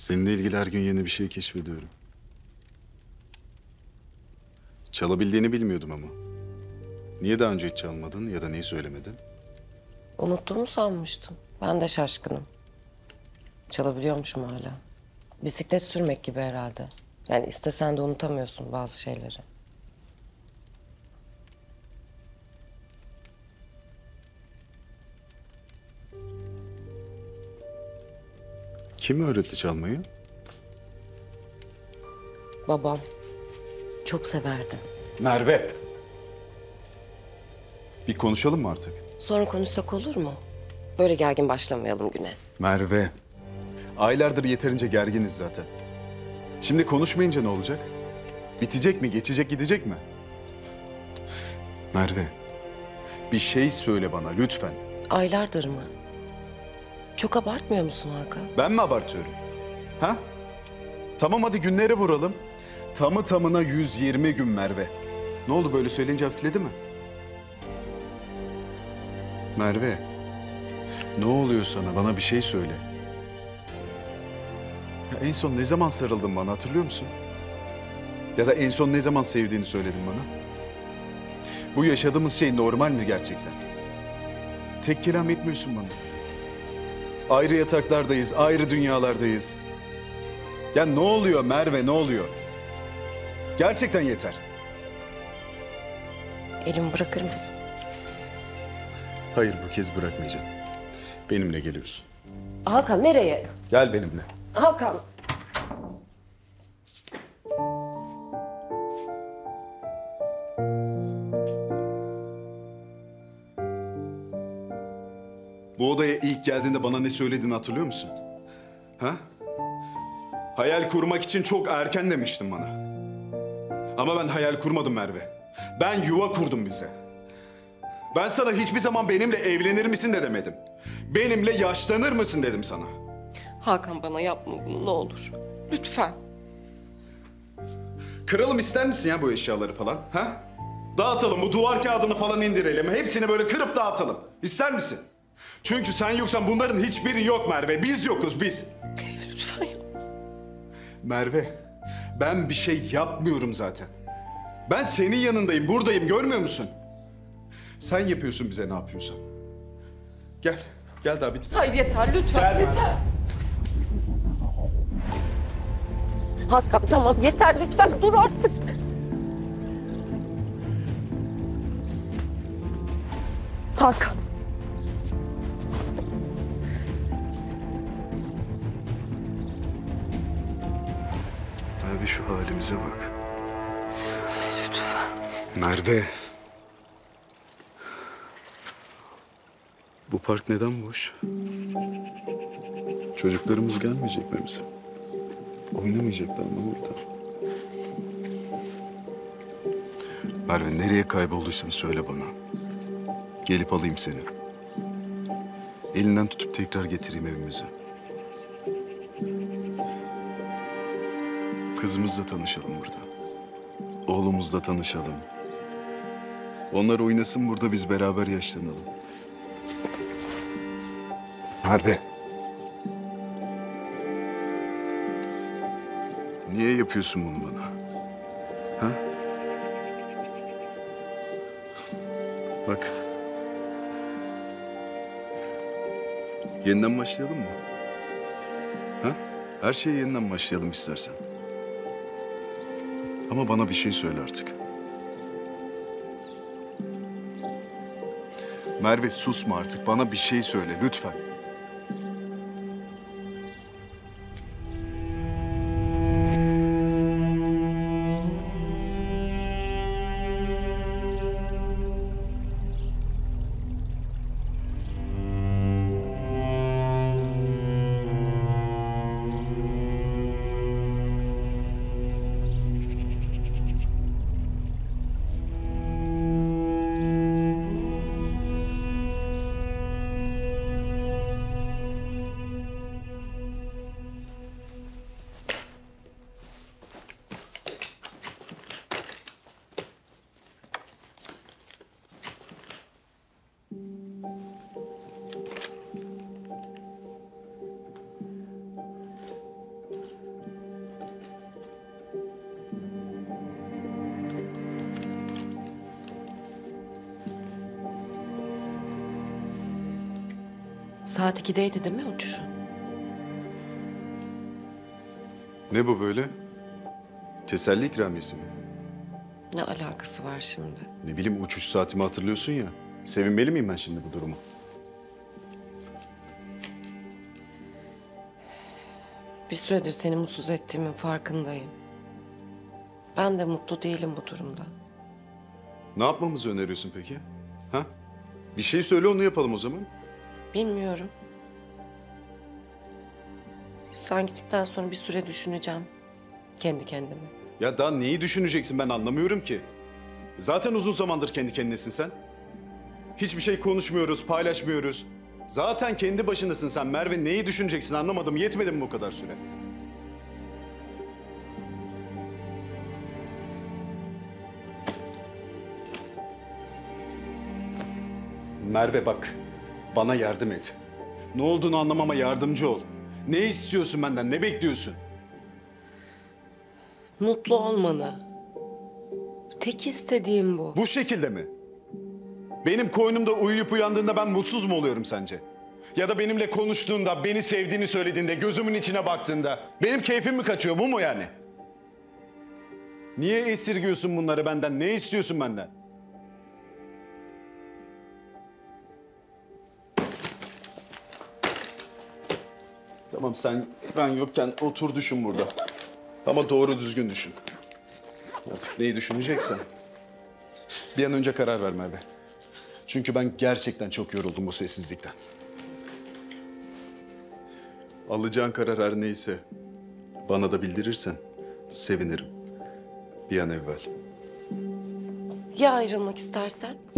Seninle ilgili her gün yeni bir şey keşfediyorum. Çalabildiğini bilmiyordum ama. Niye daha önce hiç çalmadın ya da niye söylemedin? Unuttuğumu sanmıştım. Ben de şaşkınım. Çalabiliyormuşum hala. Bisiklet sürmek gibi herhalde. Yani istesen de unutamıyorsun bazı şeyleri. Kim öğretti çalmayı? Babam çok severdi. Merve. Bir konuşalım mı artık? Sonra konuşsak olur mu? Böyle gergin başlamayalım güne. Merve. Aylardır yeterince gerginiz zaten. Şimdi konuşmayınca ne olacak? Bitecek mi? Geçecek, gidecek mi? Merve. Bir şey söyle bana lütfen. Aylardır mı? Çok abartmıyor musun Hakan? Ben mi abartıyorum? Ha? Tamam hadi günlere vuralım. Tamı tamına 120 gün Merve. Ne oldu böyle söyleyince hafifledi mi? Merve. Ne oluyor sana? Bana bir şey söyle. Ya en son ne zaman sarıldın bana hatırlıyor musun? Ya da en son ne zaman sevdiğini söyledin bana? Bu yaşadığımız şey normal mi gerçekten? Tek kelam etmiyorsun bana. Ayrı yataklardayız, ayrı dünyalardayız. Ya ne oluyor Merve, ne oluyor? Gerçekten yeter. Elimi bırakır mısın? Hayır, bu kez bırakmayacağım. Benimle geliyorsun. Hakan nereye? Gel benimle. Hakan. Bu odaya ilk geldiğinde bana ne söylediğini hatırlıyor musun? Ha? Hayal kurmak için çok erken demiştin bana. Ama ben hayal kurmadım Merve. Ben yuva kurdum bize. Ben sana hiçbir zaman benimle evlenir misin de demedim. Benimle yaşlanır mısın dedim sana. Hakan bana yapma bunu ne olur. Lütfen. Kıralım ister misin ya bu eşyaları falan? Ha? Dağıtalım, bu duvar kağıdını falan indirelim. Hepsini böyle kırıp dağıtalım. İster misin? Çünkü sen yoksan bunların hiçbiri yok Merve. Biz yokuz biz. Lütfen yap. Merve, ben bir şey yapmıyorum zaten. Ben senin yanındayım, buradayım. Görmüyor musun? Sen yapıyorsun bize ne yapıyorsan. Gel, gel daha bitmedi. Hayır yeter lütfen. Gel yeter. Hakan tamam yeter lütfen dur artık. Hakan. Merve şu halimize bak. Lütfen. Merve. Bu park neden boş? Çocuklarımız gelmeyecek mi bize? Oynamayacaklar mı burada? Merve nereye kaybolduysan söyle bana. Gelip alayım seni. Elinden tutup tekrar getireyim evimize. Kızımızla tanışalım burada. Oğlumuzla tanışalım. Onlar oynasın burada, biz beraber yaşlanalım. Merve. Niye yapıyorsun bunu bana? Ha? Bak. Yeniden başlayalım mı? Ha? Her şeye yeniden başlayalım istersen. Ama bana bir şey söyle artık. Merve susma artık. Bana bir şey söyle lütfen. Saat 2'deydi değil mi uçuşu? Ne bu böyle? Teselli ikramiyesi mi? Ne alakası var şimdi? Ne bileyim uçuş saatimi hatırlıyorsun ya. Sevinmeli miyim ben şimdi bu duruma? Bir süredir seni mutsuz ettiğimin farkındayım. Ben de mutlu değilim bu durumda. Ne yapmamızı öneriyorsun peki? Ha? Bir şey söyle onu yapalım o zaman. Bilmiyorum. Sen gittikten sonra bir süre düşüneceğim. Kendi kendime. Ya daha neyi düşüneceksin ben anlamıyorum ki. Zaten uzun zamandır kendi kendinesin sen. Hiçbir şey konuşmuyoruz, paylaşmıyoruz. Zaten kendi başındasın sen Merve. Neyi düşüneceksin anlamadım. Yetmedi mi bu kadar süre? Merve bak, bana yardım et. Ne olduğunu anlamama yardımcı ol. Ne istiyorsun benden, ne bekliyorsun? Mutlu olmanı. Tek istediğim bu. Bu şekilde mi? Benim koynumda uyuyup uyandığında ben mutsuz mu oluyorum sence? Ya da benimle konuştuğunda, beni sevdiğini söylediğinde, gözümün içine baktığında benim keyfim mi kaçıyor, bu mu yani? Niye esirgiyorsun bunları benden? Ne istiyorsun benden? Tamam sen ben yokken otur düşün burada. Ama doğru düzgün düşün. Artık neyi düşüneceksen. Bir an önce karar ver Merve. Çünkü ben gerçekten çok yoruldum bu sessizlikten. Alacağın karar her neyse bana da bildirirsen sevinirim. Bir an evvel. Ya ayrılmak istersen?